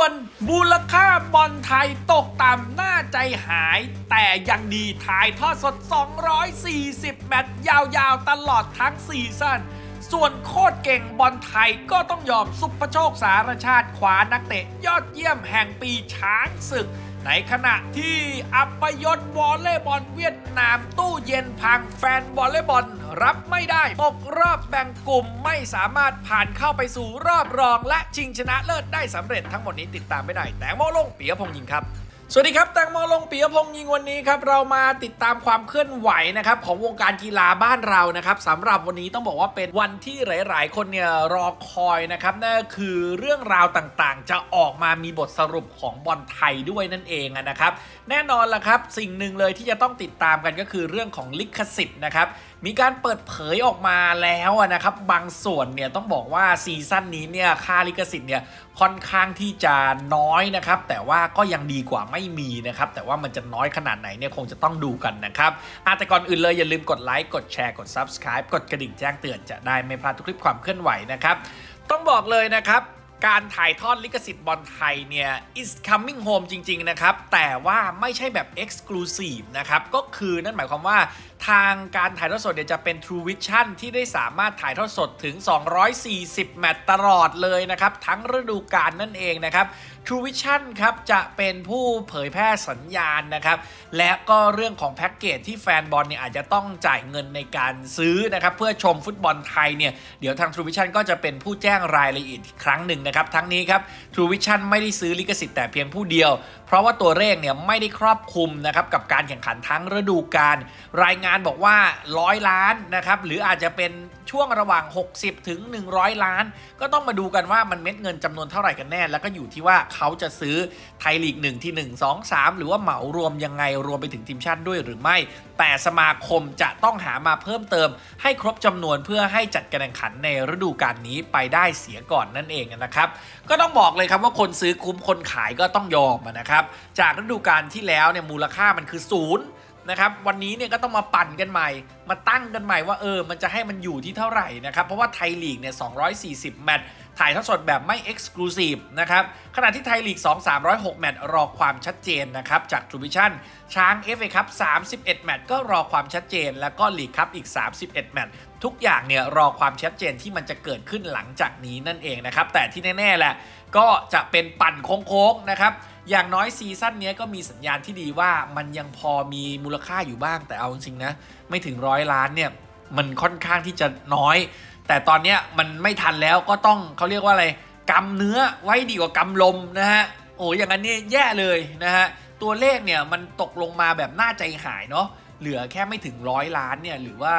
วนมูลค่าบอลไทยตกต่ำน่าใจหายแต่ยังดีถ่ายทอดสด240แมตช์ยาวๆตลอดทั้งซีซั่นส่วนโคตรเก่งบอลไทยก็ต้องยอมสุภโชคสารชาติขวานักเตะยอดเยี่ยมแห่งปีช้างศึกในขณะที่อัปยศวอลเลย์บอลเวียดนามตู้เย็นพังแฟนวอลเลย์บอลรับไม่ได้ตกรอบแบ่งกลุ่มไม่สามารถผ่านเข้าไปสู่รอบรองและชิงชนะเลิศได้สำเร็จทั้งหมดนี้ติดตามไม่ได้แตงโมลงปิยพงษ์ยิงครับสวัสดีครับแตงโมลงปิยพงษ์ยิงวันนี้ครับเรามาติดตามความเคลื่อนไหวนะครับของวงการกีฬาบ้านเรานะครับสำหรับวันนี้ต้องบอกว่าเป็นวันที่หลายๆคนเนี่ยรอคอยนะครับนั่นคือเรื่องราวต่างๆจะออกมามีบทสรุปของบอลไทยด้วยนั่นเองนะครับแน่นอนละครับสิ่งหนึ่งเลยที่จะต้องติดตามกันก็คือเรื่องของลิขสิทธิ์นะครับมีการเปิดเผยออกมาแล้วนะครับบางส่วนเนี่ยต้องบอกว่าซีซั่นนี้เนี่ยค่าลิขสิทธิ์เนี่ยค่อนข้างที่จะน้อยนะครับแต่ว่าก็ยังดีกว่าไม่มีนะครับแต่ว่ามันจะน้อยขนาดไหนเนี่ยคงจะต้องดูกันนะครับแต่ก่อนอื่นเลยอย่าลืมกดไลค์กดแชร์กด Subscribe กดกระดิ่งแจ้งเตือนจะได้ไม่พลาดทุกคลิปความเคลื่อนไหวนะครับต้องบอกเลยนะครับการถ่ายทอดลิขสิทธิ์บอลไทยเนี่ย is coming home จริงๆนะครับแต่ว่าไม่ใช่แบบ exclusive นะครับก็คือนั่นหมายความว่าทางการถ่ายทอดสดเนี่ยจะเป็น True Vision ที่ได้สามารถถ่ายทอดสดถึง240แมตช์ตลอดเลยนะครับทั้งฤดูกาลนั่นเองนะครับ True Vision ครับจะเป็นผู้เผยแพร่สัญญาณนะครับและก็เรื่องของแพ็กเกจที่แฟนบอลเนี่ยอาจจะต้องจ่ายเงินในการซื้อนะครับเพื่อชมฟุตบอลไทยเนี่ยเดี๋ยวทาง True Vision ก็จะเป็นผู้แจ้งรายละเอียดอีกครั้งหนึ่งนะครับทั้งนี้ครับ True Vision ไม่ได้ซื้อลิขสิทธิ์แต่เพียงผู้เดียวเพราะว่าตัวเลขเนี่ยไม่ได้ครอบคลุมนะครับกับการแข่งขันทั้งฤดูกาลรายงานบอกว่า100ล้านนะครับหรืออาจจะเป็นช่วงระหว่าง60ถึง100ล้านก็ต้องมาดูกันว่ามันเม็ดเงินจำนวนเท่าไหร่กันแน่แล้วก็อยู่ที่ว่าเขาจะซื้อไทยลีก1ที่1 2 3หรือว่าเหมารวมยังไงรวมไปถึงทีมชาติด้วยหรือไม่แต่สมาคมจะต้องหามาเพิ่มเติมให้ครบจำนวนเพื่อให้จัดการแข่งขันในฤดูกาลนี้ไปได้เสียก่อนนั่นเองนะครับก็ต้องบอกเลยครับว่าคนซื้อคุ้มคนขายก็ต้องยอมนะครับจากฤดูกาลที่แล้วเนี่ยมูลค่ามันคือ0นะครับวันนี้เนี่ยก็ต้องมาปั่นกันใหม่มาตั้งกันใหม่ว่ามันจะให้มันอยู่ที่เท่าไหร่นะครับเพราะว่าไทยลีกเนี่ย240แมตช์ถ่ายทอดสดแบบไม่ Exclusive นะครับขณะที่ไทยลีก306แมตช์รอความชัดเจนนะครับจาก True Vision ช้าง FA คัพ31แมตช์ก็รอความชัดเจนแล้วก็ลีกคัพอีก31แมตช์ทุกอย่างเนี่ยรอความชัดเจนที่มันจะเกิดขึ้นหลังจากนี้นั่นเองนะครับแต่ที่แน่ๆแหละก็จะเป็นปั่นโค้งๆนะครับอย่างน้อยซีซั่นนี้ก็มีสัญญาณที่ดีว่ามันยังพอมีมูลค่าอยู่บ้างแต่เอาจริงๆนะไม่ถึง100ล้านเนี่ยมันค่อนข้างที่จะน้อยแต่ตอนนี้มันไม่ทันแล้วก็ต้องเขาเรียกว่าอะไรกำเนื้อไว้ดีกว่ากำลมนะฮะอย่างนั้นเนี่ยแย่เลยนะฮะตัวเลขเนี่ยมันตกลงมาแบบน่าใจหายเนาะเหลือแค่ไม่ถึง100ล้านเนี่ยหรือว่า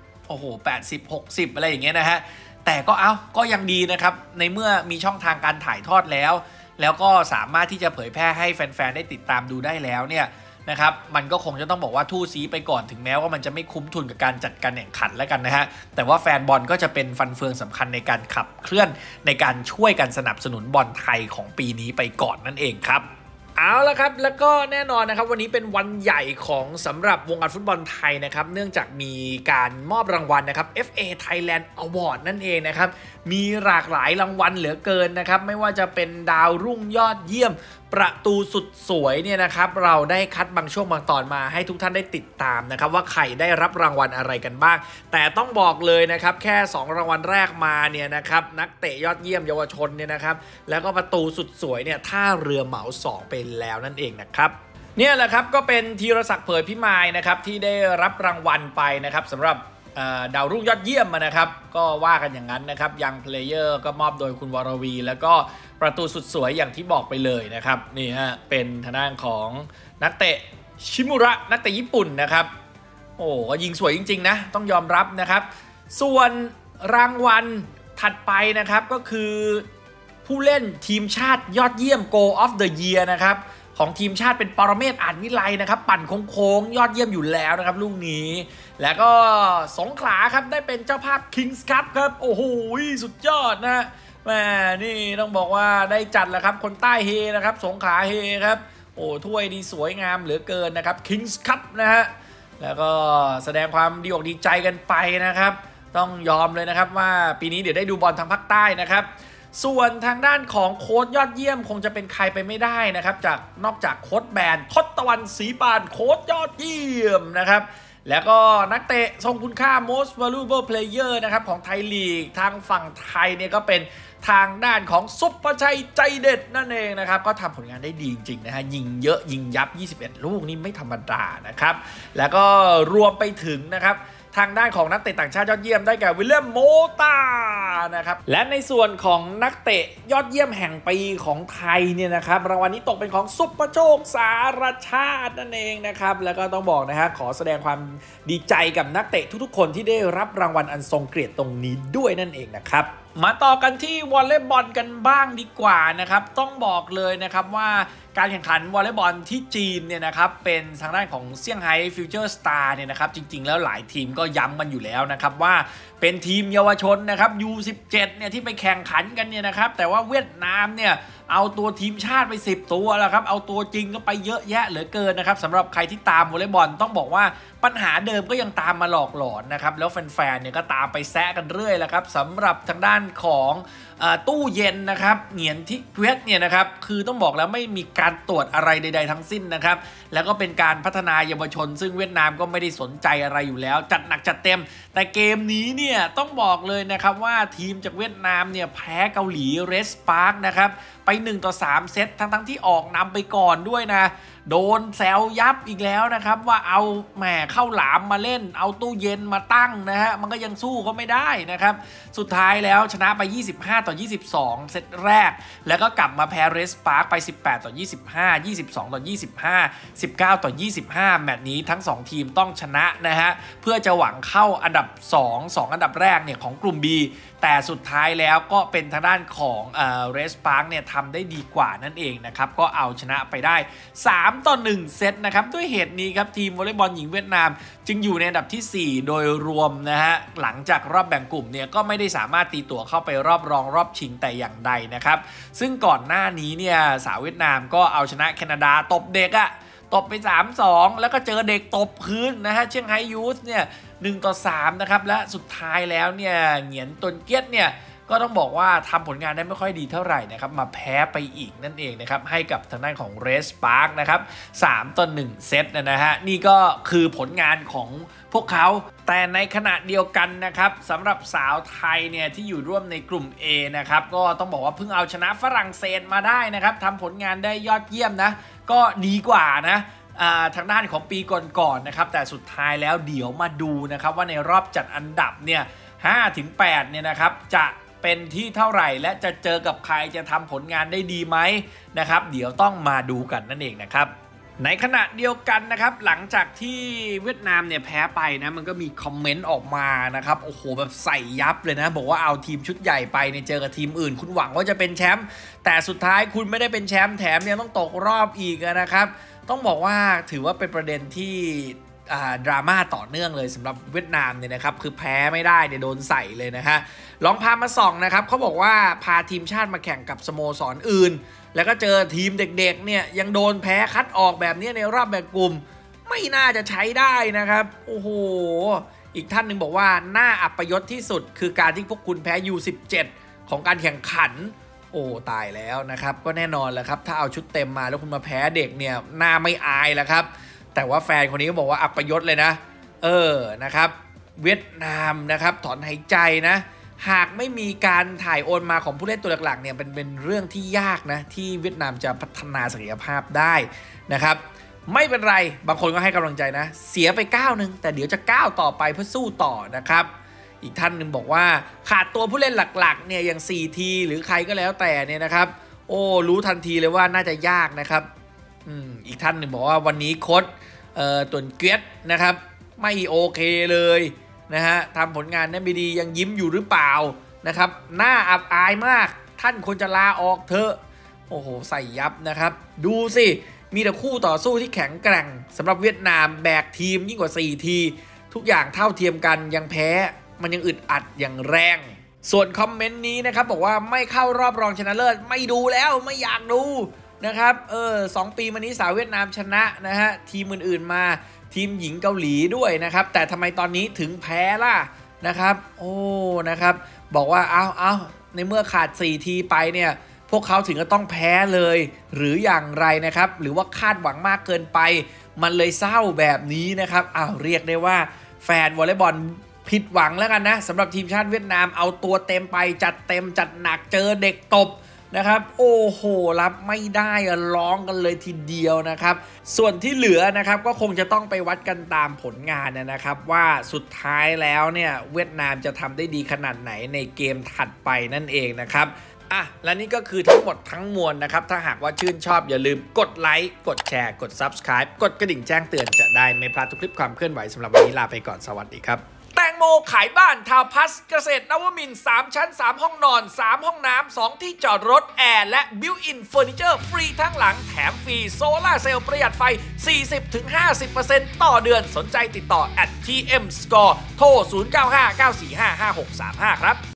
80-60อะไรอย่างเงี้ยนะฮะแต่ก็ยังดีนะครับในเมื่อมีช่องทางการถ่ายทอดแล้วก็สามารถที่จะเผยแพร่ให้แฟนๆได้ติดตามดูได้แล้วเนี่ยนะครับมันก็คงจะต้องบอกว่าทู่ซีไปก่อนถึงแม้ว่ามันจะไม่คุ้มทุนกับการจัดการแข่งขันแล้วกันนะฮะแต่ว่าแฟนบอลก็จะเป็นฟันเฟืองสำคัญในการขับเคลื่อนในการช่วยกันสนับสนุนบอลไทยของปีนี้ไปก่อนนั่นเองครับเอาละครับแล้วก็แน่นอนนะครับวันนี้เป็นวันใหญ่ของสำหรับวงการฟุตบอลไทยนะครับเนื่องจากมีการมอบรางวัลนะครับ FA Thailand Award นั่นเองนะครับมีหลากหลายรางวัลเหลือเกินนะครับไม่ว่าจะเป็นดาวรุ่งยอดเยี่ยมประตูสุดสวยเนี่ยนะครับเราได้คัดบางช่วงบางตอนมาให้ทุกท่านได้ติดตามนะครับว่าใครได้รับรางวัลอะไรกันบ้างแต่ต้องบอกเลยนะครับแค่2รางวัลแรกมาเนี่ยนะครับนักเตะยอดเยี่ยมเยาวชนเนี่ยนะครับแล้วก็ประตูสุดสวยเนี่ยท่าเรือเหมา2ไปแล้วนั่นเองนะครับเนี่ยแหละครับก็เป็นธีรศักดิ์เผยพิมายนะครับที่ได้รับรางวัลไปนะครับสำหรับดาวรุ่งยอดเยี่ยมนะครับก็ว่ากันอย่างนั้นนะครับยังเพลเยอร์ก็มอบโดยคุณวรวีแล้วก็ประตูสุดสวยอย่างที่บอกไปเลยนะครับนี่ฮะเป็นทางด้านของนักเตะชิมุระนักเตะญี่ปุ่นนะครับก็ยิงสวยจริงๆนะต้องยอมรับนะครับส่วนรางวัลถัดไปนะครับก็คือผู้เล่นทีมชาติยอดเยี่ยม Goal of the Year นะครับของทีมชาติเป็นปรเมศ อาจวิไลนะครับปั่นโค้งๆยอดเยี่ยมอยู่แล้วนะครับลูกนี้แล้วก็สงขลาครับได้เป็นเจ้าภาพ Kings Cup ครับโอ้โหสุดยอดนะแม่นี่ต้องบอกว่าได้จัดแล้วครับคนใต้เฮนะครับสงขลาเฮครับถ้วยดีสวยงามเหลือเกินนะครับ Kings Cup นะฮะแล้วก็แสดงความดีอกดีใจกันไปนะครับต้องยอมเลยนะครับว่าปีนี้เดี๋ยวได้ดูบอลทางภาคใต้นะครับส่วนทางด้านของโค้ชยอดเยี่ยมคงจะเป็นใครไปไม่ได้นะครับนอกจากโค้ชแบนทศตวรรณศรีปานโค้ชยอดเยี่ยมนะครับแล้วก็นักเตะทรงคุณค่า most valuable player นะครับของไทยลีกทางฝั่งไทยเนี่ยก็เป็นทางด้านของซุปเปอร์ชัยใจเด็ดนั่นเองนะครับก็ทำผลงานได้ดีจริงๆนะฮะยิงเยอะยิงยับ21ลูกนี่ไม่ธรรมดานะครับแล้วก็รวมไปถึงนะครับทางด้านของนักเตะต่างชาติยอดเยี่ยมได้แก่วิลเลียมโมตานะครับและในส่วนของนักเตะยอดเยี่ยมแห่งปีของไทยเนี่ยนะครับรางวัลนี้ตกเป็นของซุปเปอร์โชคสารชาตินั่นเองนะครับแล้วก็ต้องบอกนะฮะขอแสดงความดีใจกับนักเตะทุกๆคนที่ได้รับรางวัลอันทรงเกียรติตรงนี้ด้วยนั่นเองนะครับมาต่อกันที่วอลเลย์บอลกันบ้างดีกว่านะครับต้องบอกเลยนะครับว่าการแข่งขันวอลเลย์บอลที่จีนเนี่ยนะครับเป็นทางด้านของเซี่ยงไฮ้ฟิวเจอร์สตาร์เนี่ยนะครับจริงๆแล้วหลายทีมก็ย้ำกันอยู่แล้วนะครับว่าเป็นทีมเยาวชนนะครับ U17 เนี่ยที่ไปแข่งขันกันเนี่ยนะครับแต่ว่าเวียดนามเนี่ยเอาตัวทีมชาติไป10ตัวแล้วครับเอาตัวจริงก็ไปเยอะแยะเหลือเกินนะครับสำหรับใครที่ตามวอลเลย์บอลต้องบอกว่าปัญหาเดิมก็ยังตามมาหลอกหลอนนะครับแล้วแฟนๆเนี่ยก็ตามไปแซะกันเรื่อยแล้วครับสำหรับทางด้านของตู้เย็นนะครับเหงียนทิเวียดเนี่ยนะครับคือต้องบอกแล้วไม่มีการตรวจอะไรใดๆทั้งสิ้นนะครับแล้วก็เป็นการพัฒนาเยาวชนซึ่งเวียดนามก็ไม่ได้สนใจอะไรอยู่แล้วจัดหนักจัดเต็มแต่เกมนี้เนี่ยต้องบอกเลยนะครับว่าทีมจากเวียดนามเนี่ยแพ้เกาหลีเรสปาร์กนะครับไป1-3เซตทั้งที่ออกนำไปก่อนด้วยนะโดนแซวยับอีกแล้วนะครับว่าเอาแหมเข้าหลามมาเล่นเอาตู้เย็นมาตั้งนะฮะมันก็ยังสู้เขาไม่ได้นะครับสุดท้ายแล้วชนะไป25-22เซตแรกแล้วก็กลับมาแพ้เรสปาร์กไป18-25 22-25 19-25แมตช์นี้ทั้ง2ทีมต้องชนะนะฮะเพื่อจะหวังเข้าอันดับ2อันดับแรกเนี่ยของกลุ่ม B แต่สุดท้ายแล้วก็เป็นทางด้านของเรสปาร์กเนี่ยทำได้ดีกว่านั่นเองนะครับก็เอาชนะไปได้3-1เซตนะครับด้วยเหตุนี้ครับทีมวอลเลย์บอลหญิงเวียดนามจึงอยู่ในอันดับที่4โดยรวมนะฮะหลังจากรอบแบ่งกลุ่มเนี่ยก็ไม่ได้สามารถตีตั๋วเข้าไปรอบรองรอบชิงแต่อย่างใดนะครับซึ่งก่อนหน้านี้เนี่ยสาวเวียดนามก็เอาชนะแคนาดาตบเด็กอะตบไป 3-2 แล้วก็เจอเด็กตบคืนนะฮะเชียงไฮ้ยูสเนี่ย1-3นะครับและสุดท้ายแล้วเนี่ยเหงียนตนเกียรติเนี่ยก็ต้องบอกว่าทำผลงานได้ไม่ค่อยดีเท่าไหร่นะครับมาแพ้ไปอีกนั่นเองนะครับให้กับทางด้านของเรสปาร์กนะครับ3-1เซตนะฮะนี่ก็คือผลงานของพวกเขาแต่ในขณะเดียวกันนะครับสำหรับสาวไทยเนี่ยที่อยู่ร่วมในกลุ่ม A นะครับก็ต้องบอกว่าเพิ่งเอาชนะฝรั่งเศสมาได้นะครับทำผลงานได้ยอดเยี่ยมนะก็ดีกว่านะทางด้านของปีก่อนๆนะครับแต่สุดท้ายแล้วเดี๋ยวมาดูนะครับว่าในรอบจัดอันดับเนี่ย5-8เนี่ยนะครับจะเป็นที่เท่าไหร่และจะเจอกับใครจะทำผลงานได้ดีไหมนะครับเดี๋ยวต้องมาดูกันนั่นเองนะครับในขณะเดียวกันนะครับหลังจากที่เวียดนามเนี่ยแพ้ไปนะมันก็มีคอมเมนต์ออกมานะครับโอ้โหแบบใส่ยับเลยนะบอกว่าเอาทีมชุดใหญ่ไปเนี่ยเจอกับทีมอื่นคุณหวังว่าจะเป็นแชมป์แต่สุดท้ายคุณไม่ได้เป็นแชมป์แถมยังต้องตกรอบอีกนะครับต้องบอกว่าถือว่าเป็นประเด็นที่ดราม่าต่อเนื่องเลยสำหรับเวียดนามเนี่ยนะครับคือแพ้ไม่ได้เนี่ยโดนใส่เลยนะฮะลองพามาส่องนะครับเขาบอกว่าพาทีมชาติมาแข่งกับสโมสรอื่นแล้วก็เจอทีมเด็กๆเนี่ยยังโดนแพ้คัดออกแบบนี้ในรอบแบ่งกลุ่มไม่น่าจะใช้ได้นะครับโอ้โหอีกท่านหนึ่งบอกว่าน่าอัปยศที่สุดคือการที่พวกคุณแพ้ U17 ของการแข่งขันโอ้ตายแล้วนะครับก็แน่นอนแหละครับถ้าเอาชุดเต็มมาแล้วคุณมาแพ้เด็กเนี่ยน่าไม่อายแล้วครับแต่ว่าแฟนคนนี้ก็บอกว่าอัปยศเลยนะนะครับเวียดนามนะครับถอนหายใจนะหากไม่มีการถ่ายโอนมาของผู้เล่นตัวหลักๆเนี่ยเป็นเรื่องที่ยากนะที่เวียดนามจะพัฒนาศักยภาพได้นะครับไม่เป็นไรบางคนก็ให้กำลังใจนะเสียไปก้าวนึงแต่เดี๋ยวจะก้าวต่อไปเพื่อสู้ต่อนะครับอีกท่านหนึ่งบอกว่าขาดตัวผู้เล่นหลักๆเนี่ยอย่าง 4T หรือใครก็แล้วแต่เนี่ยนะครับโอ้รู้ทันทีเลยว่าน่าจะยากนะครับอีกท่านหนึ่งบอกว่าวันนี้โค้ชตุนเกียรตินะครับไม่โอเคเลยนะฮะทำผลงานได้ไม่ดียังยิ้มอยู่หรือเปล่านะครับน่าอับอายมากท่านควรจะลาออกเถอะโอ้โหใส่ยับนะครับดูสิมีแต่คู่ต่อสู้ที่แข็งแกร่งสำหรับเวียดนามแบกทีมยิ่งกว่า 4 ทีทุกอย่างเท่าเทียมกันยังแพ้มันยังอึดอัดอย่างแรงส่วนคอมเมนต์นี้นะครับบอกว่าไม่เข้ารอบรองชนะเลิศไม่ดูแล้วไม่อยากดูนะครับ2 ปีมานี้สาวเวียดนามชนะนะฮะทีมอื่นๆมาทีมหญิงเกาหลีด้วยนะครับแต่ทำไมตอนนี้ถึงแพ้ล่ะนะครับโอ้นะครับบอกว่าเอาในเมื่อขาด4ทีไปเนี่ยพวกเขาถึงก็ต้องแพ้เลยหรืออย่างไรนะครับหรือว่าคาดหวังมากเกินไปมันเลยเศร้าแบบนี้นะครับเรียกได้ว่าแฟนวอลเลย์บอลผิดหวังแล้วกันนะสำหรับทีมชาติเวียดนามเอาตัวเต็มไปจัดเต็มจัดหนักเจอเด็กตบนะครับโอ้โหรับไม่ได้ร้องกันเลยทีเดียวนะครับส่วนที่เหลือนะครับก็คงจะต้องไปวัดกันตามผลงานนะครับว่าสุดท้ายแล้วเนี่ยเวียดนามจะทำได้ดีขนาดไหนในเกมถัดไปนั่นเองนะครับและนี่ก็คือทั้งหมดทั้งมวลนะครับถ้าหากว่าชื่นชอบอย่าลืมกดไลค์กดแชร์กด Subscribe กดกระดิ่งแจ้งเตือนจะได้ไม่พลาดทุกคลิปความเคลื่อนไหวสำหรับวันนี้ลาไปก่อนสวัสดีครับแตงโมขายบ้านทาวน์พลัสเกษตรนวมินทร์3ชั้น3ห้องนอน3ห้องน้ำ2ที่จอดรถแอร์และบิวอินเฟอร์นิเจอร์ฟรีทั้งหลังแถมฟรีโซล่าเซลล์ประหยัดไฟ 40-50% ต่อเดือนสนใจติดต่อ @tmscore โทร 0959455635 ครับ